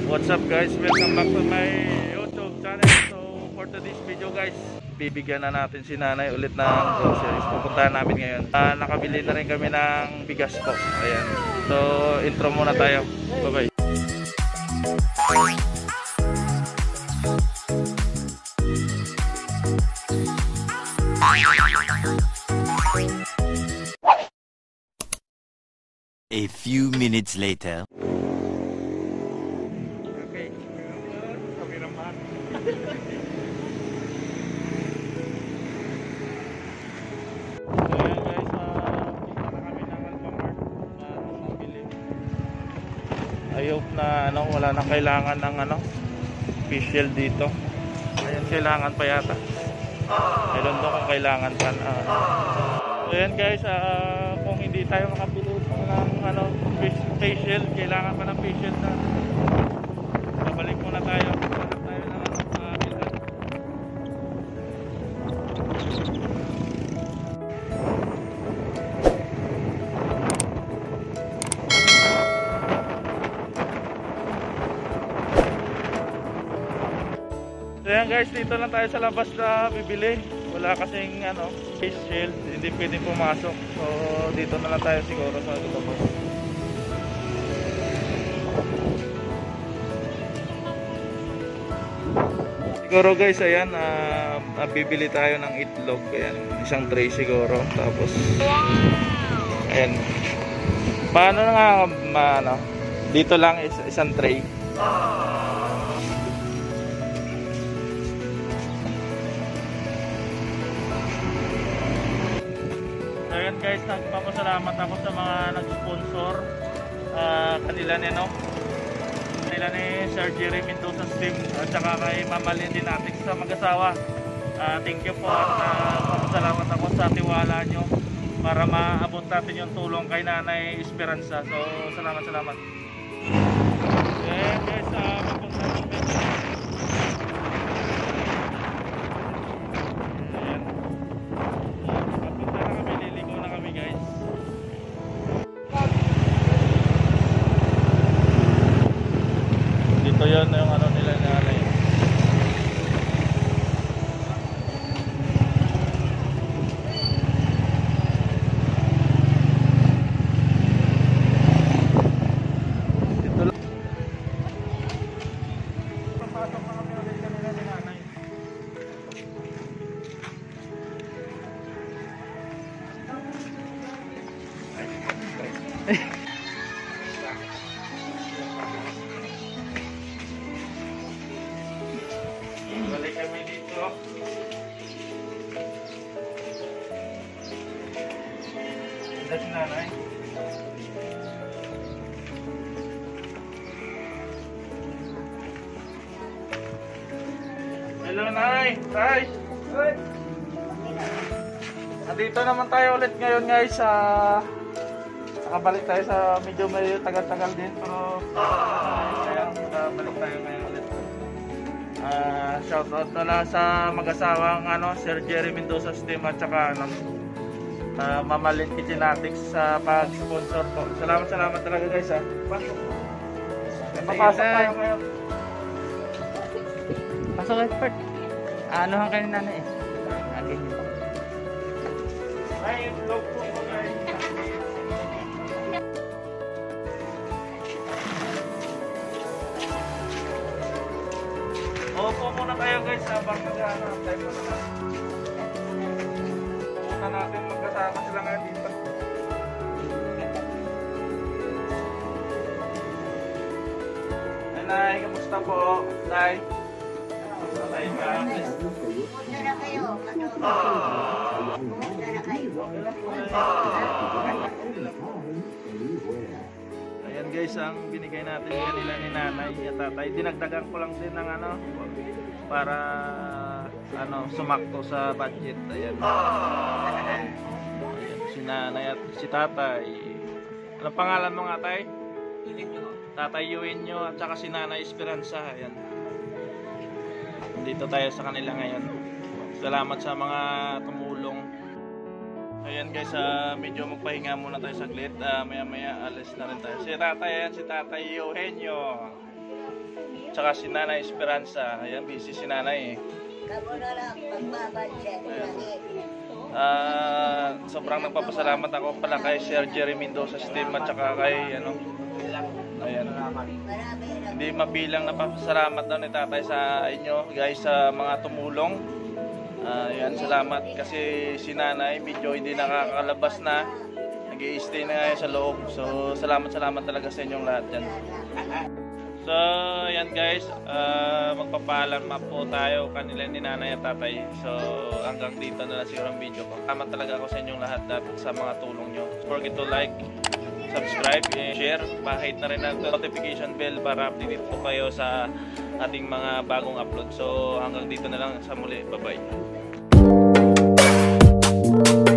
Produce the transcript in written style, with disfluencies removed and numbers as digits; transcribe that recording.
What's up guys? Welcome back to my YouTube channel. So for today's video guys, bibigyan na natin si nanay ulit ng groceries. Pupuntahan namin ngayon. Nakabili na rin kami ng bigas po. Ayan. So intro muna tayo. Bye bye. A few minutes later. Okay. Kami naman. Ayan guys, punta na kami ng Alfamart para mabili. I hope na wala nang kailangan ng facial dito. Ayan, kailangan pa yata. Meron doon kung kailangan pa. Ayan guys, kung hindi tayo makabili ng facial, kailangan pa ng facial na. Babalik muna tayo. Hanap tayo ng bilhan. So ayan guys, dito lang tayo sa labas na bibili. Wala kasing face shield, hindi pwedeng pumasok. So dito na lang tayo siguro sa labas. Siguro guys, ayan, bibili tayo ng itlog. Ayan, isang tray siguro. Tapos ayan. Paano na nga dito lang isang tray. Ayan guys, nagpapasalamat ako sa mga nag-sponsor kanila ni Sir Jerry Mendoza Steam at saka kay Mama Lindy natin sa mag-asawa. Thank you po at nagpapasalamat ako sa tiwala nyo para maabot natin yung tulong kay Nanay Esperanza. So salamat. Ayan guys, papunta natin. Ito yun yung nila nanay. Ito lang. Papasok na kami ulit kanila ni nanay. Balik kami dito. Ito si nanay. Hello nanay. Tay. Nandito naman tayo ulit ngayon guys. Nakabalik tayo sa medyo may tagal-tagal din. Pero ayan, balik tayo ngayon ulit. Shoutout na lang sa mag-asawang Sir Jerry Mendoza Steam at saka Mama Lindy Genetics sa pag-sponsor po. Salamat talaga guys ha. Papasok tayo ngayon. Pasok expert. Anohan kayo nanay eh. Okay. Ay, vlog po po guys. Opo muna tayo guys habang mag-hanap tayo muna na. Pupunta natin magkasama sila nga dito. Ay nay, kamusta po? Nay? Kamusta tayo ka? Pumunta na kayo. Pumunta na kayo. Ayan guys, ang binigay natin kanila ni nanay at tatay. Dinagdagan ko lang din ng para sumakto sa budget. Ayan. Ayan, si nanay at si tatay. Anong pangalan mo nga tay? Tatay Eugenio at saka si Nanay Esperanza. Ayan. Dito tayo sa kanila ngayon. Salamat sa mga tumulong. Ayan guys, medyo magpahinga muna tayo saglit. Maya maya alis na rin tayo. Si tatay, ayan, si tatay Eugenio. tsaka si Nanay Esperanza. Ayan, busy si Nanay eh. Kamo na lang, pagbabansya ko langit. Sobrang nagpapasalamat ako pala kay Sir Jerry Mendoza Steam at tsaka kay ayan. Hindi mabilang na papasalamat daw ni tatay sa inyo guys sa mga tumulong. Ayan, salamat kasi si Nanay medyo hindi nakakalabas na. Nag-i-stay na ngayon sa loob. So salamat talaga sa inyong lahat dyan. So ayan guys, magpapaalam po tayo kanila ni Nanay at tatay. So hanggang dito na lang siguro ang video ko. Salamat talaga ako sa inyong lahat at sa mga tulong nyo. Don't forget to like, subscribe, and share. Pahit na rin ang notification bell para update po kayo sa ating mga bagong upload. So hanggang dito na lang sa muli. Bye bye.